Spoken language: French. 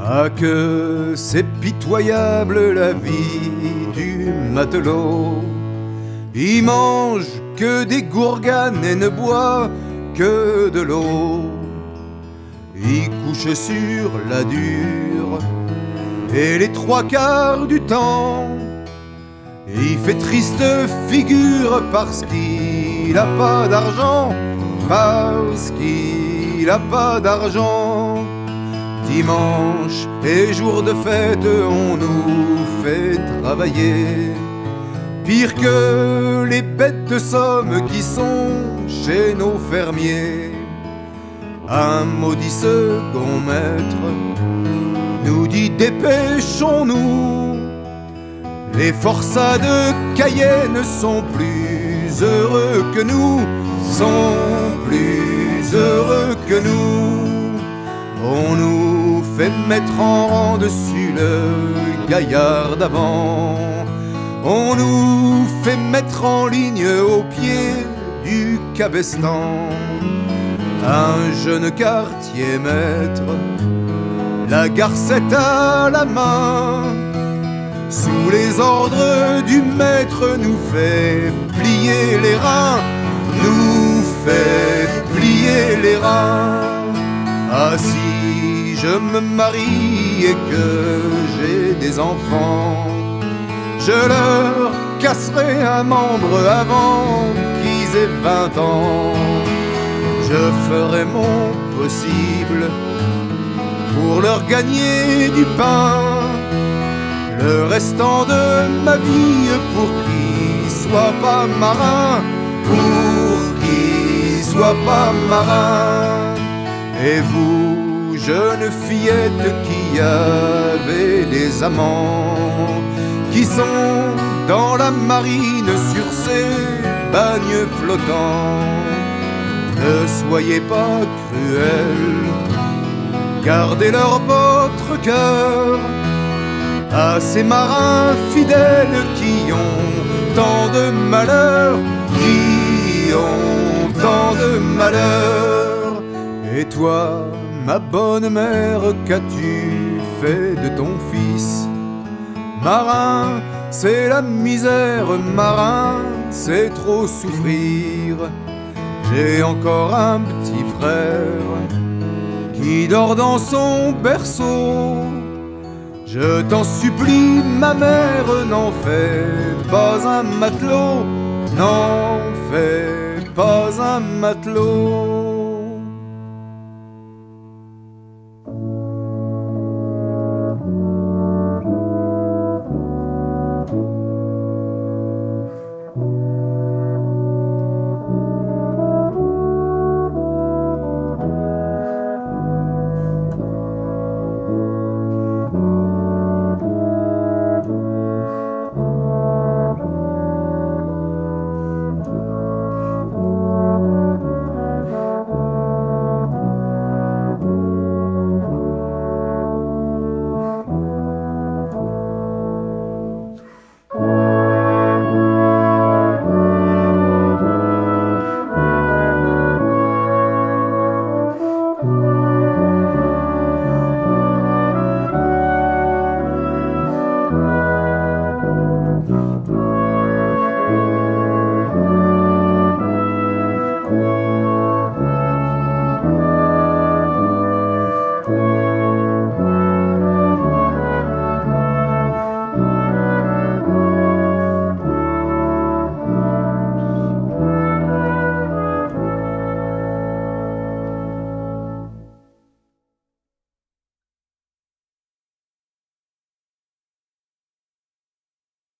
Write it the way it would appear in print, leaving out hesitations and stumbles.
Ah que c'est pitoyable la vie du matelot. Il mange que des gourganes et ne boit que de l'eau. Il couche sur la dure et les trois quarts du temps il fait triste figure parce qu'il n'a pas d'argent, parce qu'il n'a pas d'argent. Dimanche et jour de fête, on nous fait travailler, pire que les bêtes de somme qui sont chez nos fermiers. Un maudit second maître nous dit dépêchons-nous, les forçats de Cayenne sont plus heureux que nous, sont plus heureux que nous. On nous fait mettre en rang dessus le gaillard d'avant, on nous fait mettre en ligne au pied du cabestan. Un jeune quartier maître, la garcette à la main, sous les ordres du maître nous fait plier les reins, nous fait plier les reins. Ah si je me marie et que j'ai des enfants, je leur casserai un membre avant qu'ils aient 20 ans. Je ferai mon possible pour leur gagner du pain, le restant de ma vie pour qu'ils soient pas marins, pour qu'ils soient pas marins. Et vous, jeunes fillettes qui avez des amants, qui sont dans la marine sur ces bagnes flottants, ne soyez pas cruels, gardez-leur votre cœur à ces marins fidèles qui ont tant de malheurs, qui ont tant de malheurs. Et toi, ma bonne mère, qu'as-tu fait de ton fils? Marin, c'est la misère, marin, c'est trop souffrir. J'ai encore un petit frère qui dort dans son berceau. Je t'en supplie, ma mère, n'en fais pas un matelot, n'en fais pas un matelot.